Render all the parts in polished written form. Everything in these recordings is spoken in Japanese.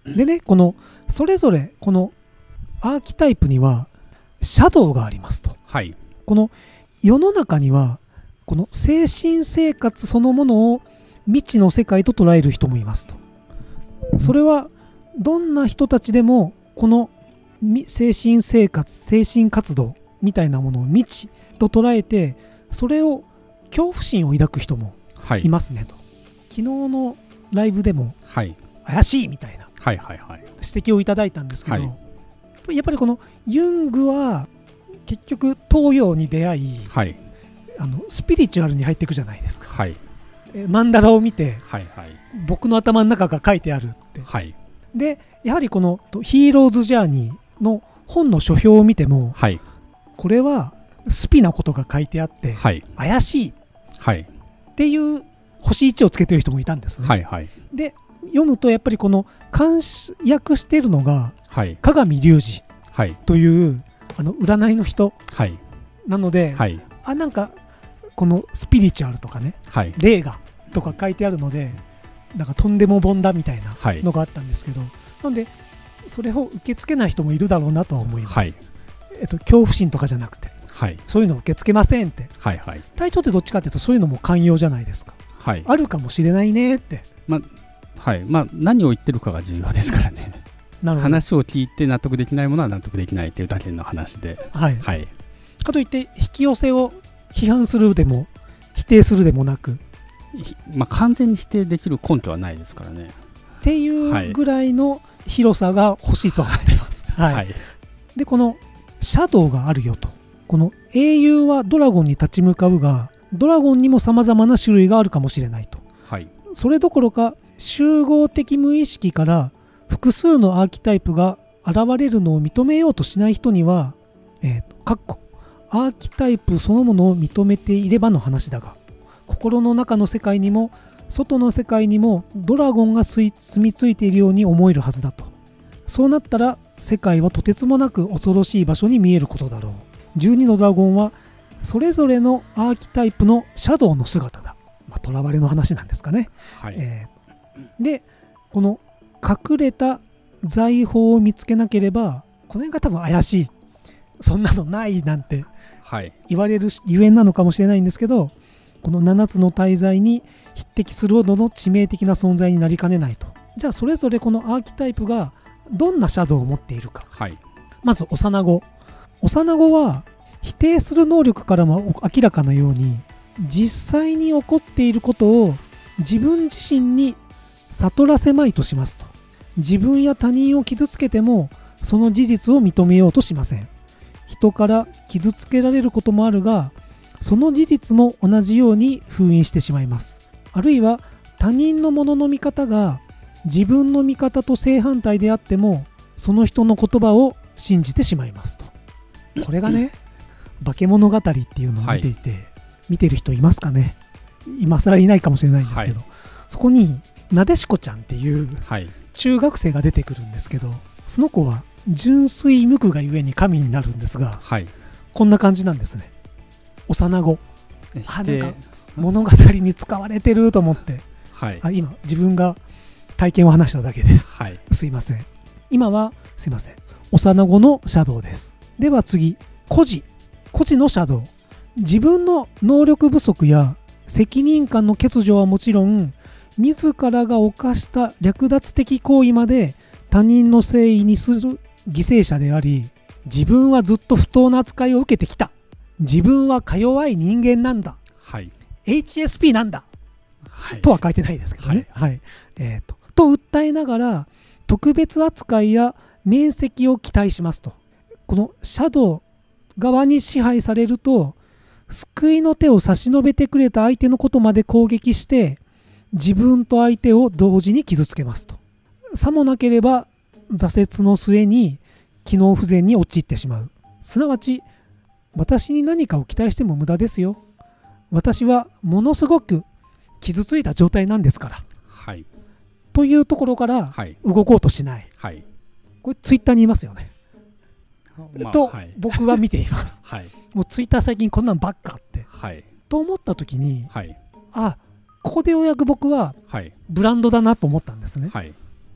でね、このそれぞれこのアーキタイプにはシャドウがありますと。 はい。 この世の中にはこの精神生活そのものを未知の世界と捉える人もいますと。それはどんな人たちでもこの精神生活、精神活動みたいなものを未知と捉えて、それを恐怖心を抱く人もいますねと。昨日のライブでも怪しいみたいな指摘をいただいたんですけど、やっぱりこのユングは結局東洋に出会い、スピリチュアルに入っていくじゃないですか。マンダラを見て、僕の頭の中が書いてあるって、でやはりこのヒーローズジャーニーの本の書評を見ても、これはスピなことが書いてあって、怪しいっていう星1をつけてる人もいたんですね。で読むとやっぱりこの監訳しているのが鏡隆二という占いの人なので、なんかこのスピリチュアルとかね、霊がとか書いてあるので、なんかとんでも本だみたいなのがあったんですけど、なのでそれを受け付けない人もいるだろうなとは思います。恐怖心とかじゃなくて、そういうのを受け付けませんって、隊長ってどっちかというとそういうのも寛容じゃないですか。あるかもしれないねって、 何を言ってるかが重要ですからね。話を聞いて納得できないものは納得できないというだけの話で、かといって引き寄せを批判するでも否定するでもなく、完全に否定できる根拠はないですからねっていうぐらいの広さが欲しいと思っています。でこのシャドウがあるよと。この英雄はドラゴンに立ち向かうが、ドラゴンにもさまざまな種類があるかもしれないと。それどころか集合的無意識から複数のアーキタイプが現れるのを認めようとしない人には、アーキタイプそのものを認めていればの話だが、心の中の世界にも外の世界にもドラゴンが住み着いているように思えるはずだと。そうなったら世界はとてつもなく恐ろしい場所に見えることだろう。12のドラゴンはそれぞれのアーキタイプのシャドウの姿だ。囚われの話なんですかね。でこの隠れた財宝を見つけなければ、この辺が多分怪しい、そんなのないなんて言われるゆえんなのかもしれないんですけど、この7つの大罪に匹敵するほどの致命的な存在になりかねないと。じゃあそれぞれこのアーキタイプがどんなシャドウを持っているか。まず幼子は否定する能力からも明らかなように、実際に起こっていることを自分自身に悟らせまいとしますと。自分や他人を傷つけてもその事実を認めようとしません。人から傷つけられることもあるが、その事実も同じように封印してしまいます。あるいは他人のものの見方が自分の見方と正反対であっても、その人の言葉を信じてしまいますと。これがね、化け物語っていうのを見ていて、見てる人いますかね。今更いないかもしれないんですけど、そこになでしこちゃんっていう中学生が出てくるんですけど、その子は純粋無垢がゆえに神になるんですが、こんな感じなんですね。幼子、なんか物語に使われてると思って、今自分が体験を話しただけです。すいません。今はすいません。幼子のシャドウです。では次、孤児のシャドウ。自分の能力不足や責任感の欠如はもちろん、自らが犯した略奪的行為まで他人の誠意にする犠牲者であり、自分はずっと不当な扱いを受けてきた、自分はか弱い人間なんだ、HSP なんだ、とは書いてないですけどね。と訴えながら特別扱いや免責を期待しますと。このシャドウ側に支配されると、救いの手を差し伸べてくれた相手のことまで攻撃して、自分と相手を同時に傷つけますと。さもなければ挫折の末に機能不全に陥ってしまう。すなわち、私に何かを期待しても無駄ですよ。私はものすごく傷ついた状態なんですから。というところから動こうとしない。これツイッターにいますよね。と僕は見ています。もうツイッター最近こんなんばっかって。と思った時に、ここでようやく僕はブランドだなと思ったんですね。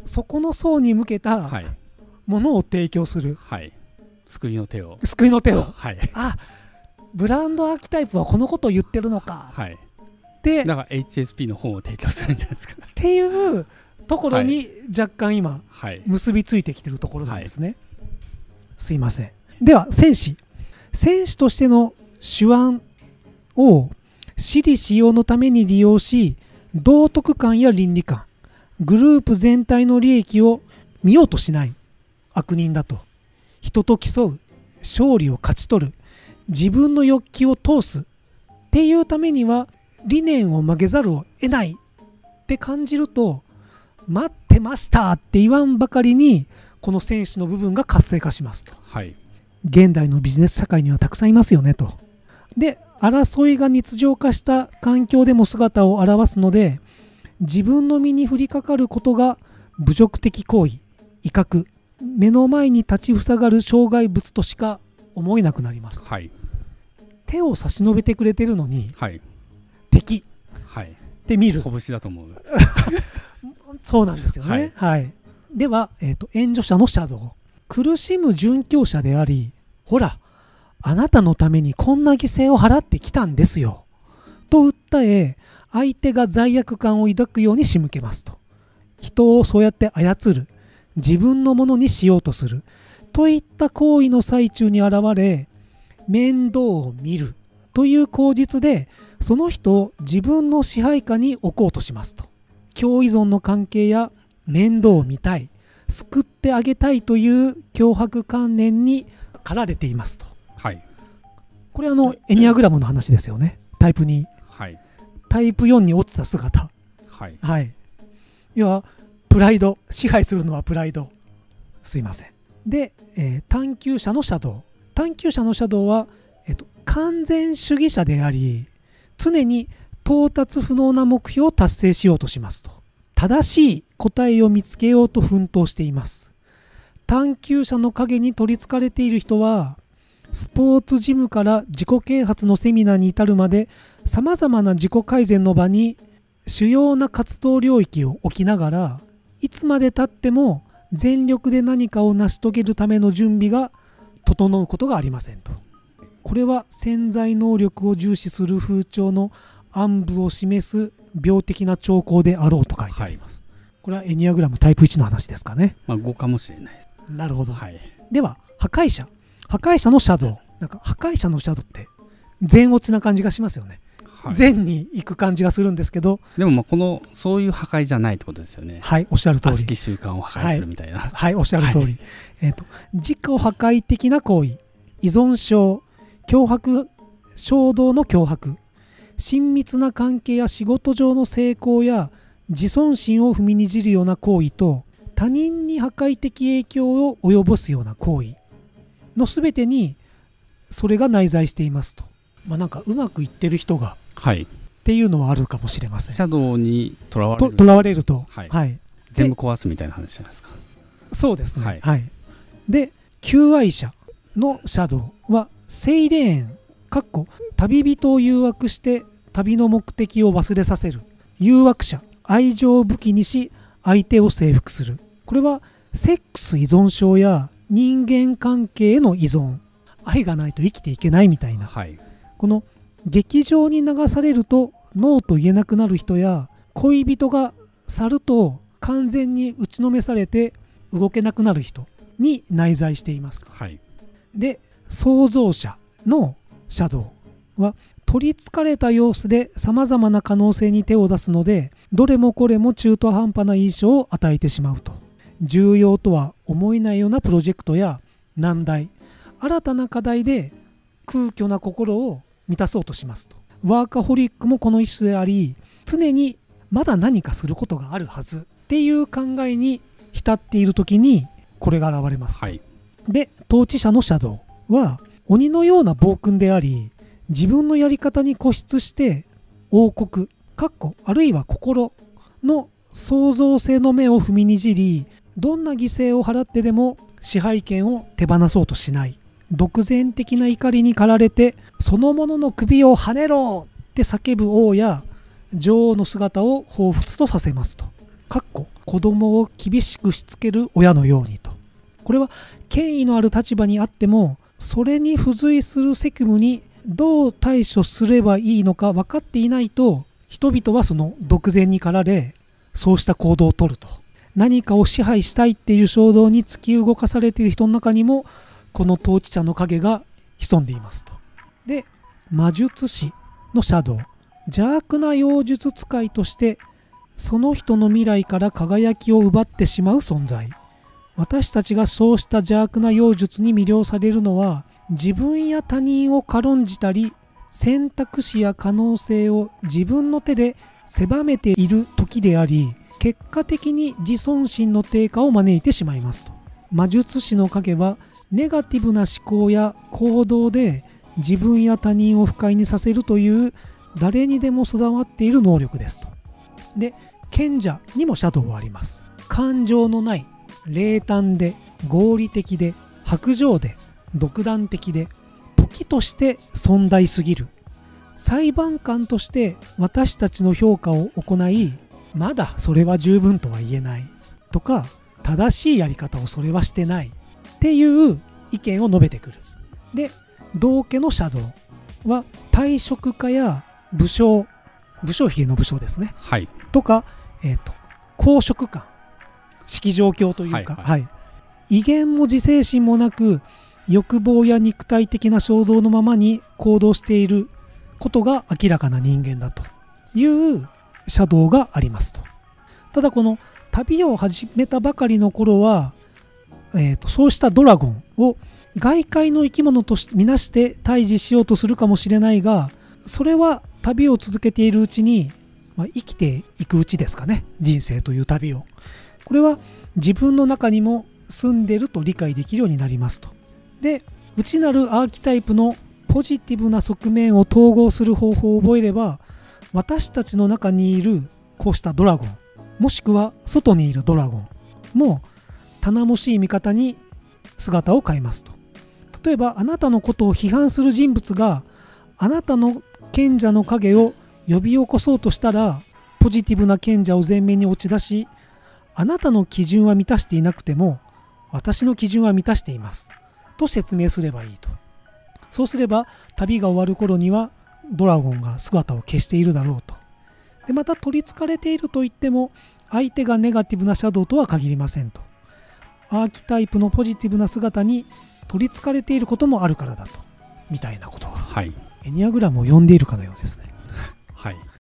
そこの層に向けたものを提供する、 はい、救いの手を、 はい、あ、ブランドアーキタイプはこのことを言ってるのか、 はい、でだから HSP の本を提供するんじゃないですかっていうところに若干今、はい、結びついてきてるところなんですね、はい、すいません。では戦士としての手腕を私利私欲のために利用し、道徳観や倫理観、グループ全体の利益を見ようとしない悪人だと。人と競う、勝利を勝ち取る、自分の欲求を通すっていうためには理念を曲げざるを得ないって感じると、待ってましたって言わんばかりにこの戦士の部分が活性化しますと、はい、現代のビジネス社会にはたくさんいますよねと。で、争いが日常化した環境でも姿を現すので、自分の身に降りかかることが侮辱的行為、威嚇、目の前に立ちふさがる障害物としか思えなくなります、はい、手を差し伸べてくれてるのに、はい、敵、はい、って見る拳だと思うそうなんですよね、はいはい、では、援助者のシャドウ、苦しむ殉教者であり、ほらあなたのためにこんな犠牲を払ってきたんですよと訴え、相手が罪悪感を抱くように仕向けますと。人をそうやって操る、自分のものにしようとするといった行為の最中に現れ、面倒を見るという口実でその人を自分の支配下に置こうとしますと。共依存の関係や面倒を見たい、救ってあげたいという強迫観念に駆られていますと、はい、これエニアグラムの話ですよね。タイプ2、はい、タイプ4に落ちた姿、はいはい、要はプライド、支配するのはプライド、すいません。で、探求者のシャドウ、探求者のシャドウは、完全主義者であり、常に到達不能な目標を達成しようとしますと。正しい答えを見つけようと奮闘しています。探求者の影に取りつかれている人は、スポーツジムから自己啓発のセミナーに至るまで、さまざまな自己改善の場に主要な活動領域を置きながら、いつまでたっても全力で何かを成し遂げるための準備が整うことがありませんと。これは潜在能力を重視する風潮の暗部を示す病的な兆候であろうと書いてあります、はい、これはエニアグラムタイプ1の話ですかね。 まあ5かもしれないです。 なるほど、はい、では破壊者のシャドウ、なんか破壊者のシャドウって全落ちな感じがしますよね、はい、全に行く感じがするんですけど、 でもまあそういう破壊じゃないってことですよね。 はい、おっしゃる通り。悪しき習慣を破壊するみたいな、 はい、はい、おっしゃる通り、はい、自己破壊的な行為、依存症、脅迫、衝動の脅迫、親密な関係や仕事上の成功や自尊心を踏みにじるような行為と、他人に破壊的影響を及ぼすような行為のすべてにそれが内在していますと。まあ、なんかうまくいってる人が、はい、っていうのはあるかもしれません。 シャドウにとらわれると、はいはい、 全部壊すみたいな話じゃないですか。 そうですね、はいはい、で求愛者のシャドウはセイレーン旅人を誘惑して旅の目的を忘れさせる誘惑者、愛情を武器にし相手を征服する。これはセックス依存症や人間関係への依存、愛がないと生きていけないみたいな、はい、この劇場に流されるとノーと言えなくなる人や、恋人が去ると完全に打ちのめされて動けなくなる人に内在しています、はい、で創造者のシャドウは取りつかれた様子でさまざまな可能性に手を出すので、どれもこれも中途半端な印象を与えてしまうと。重要とは思えないようなプロジェクトや難題、新たな課題で空虚な心を満たそうとしますと。ワーカホリックもこの一種であり、常にまだ何かすることがあるはずっていう考えに浸っている時にこれが現れます、はい、で統治者のシャドウは鬼のような暴君であり、自分のやり方に固執して王国あるいは心の創造性の目を踏みにじり、どんな犠牲を払ってでも支配権を手放そうとしない、独善的な怒りに駆られてそのものの首をはねろって叫ぶ王や女王の姿を彷彿とさせますと。 子供を厳しくしつける親のようにと。これは権威のある立場にあっても、それに付随する責務にどう対処すればいいのか分かっていないと、人々はその独善に駆られ、そうした行動をとると。何かを支配したいっていう衝動に突き動かされている人の中にも、この統治者の影が潜んでいますと。で、魔術師のシャドウ、邪悪な妖術使いとしてその人の未来から輝きを奪ってしまう存在。私たちがそうした邪悪な妖術に魅了されるのは、自分や他人を軽んじたり、選択肢や可能性を自分の手で狭めている時であり、結果的に自尊心の低下を招いてしまいますと。魔術師の影はネガティブな思考や行動で自分や他人を不快にさせるという誰にでも備わっている能力ですと。で、賢者にもシャドウはあります。感情のない、冷淡で合理的で薄情で独断的で時として尊大すぎる裁判官として私たちの評価を行い、まだそれは十分とは言えないとか、正しいやり方をそれはしてないっていう意見を述べてくる。で、道家のシャドウは退職家や武将髭の武将ですね、 はい、 とか、公職官、式状況というか、威厳も自制心もなく欲望や肉体的な衝動のままに行動していることが明らかな人間だというシャドウがありますと。ただこの旅を始めたばかりの頃は、そうしたドラゴンを外界の生き物として見なして退治しようとするかもしれないが、それは旅を続けているうちに、生きていくうちですかね、人生という旅を。これは自分の中にも住んでると理解できるようになりますと。で、内なるアーキタイプのポジティブな側面を統合する方法を覚えれば、私たちの中にいるこうしたドラゴン、もしくは外にいるドラゴンも頼もしい味方に姿を変えますと。例えばあなたのことを批判する人物があなたの賢者の影を呼び起こそうとしたら、ポジティブな賢者を前面に押し出し、あなたの基準は満たしていなくても私の基準は満たしていますと説明すればいいと。そうすれば旅が終わる頃にはドラゴンが姿を消しているだろうと。で、また取りつかれているといっても相手がネガティブなシャドウとは限りませんと。アーキタイプのポジティブな姿に取りつかれていることもあるからだと、みたいなことが、エニアグラムを読んでいるかのようですね。 はい。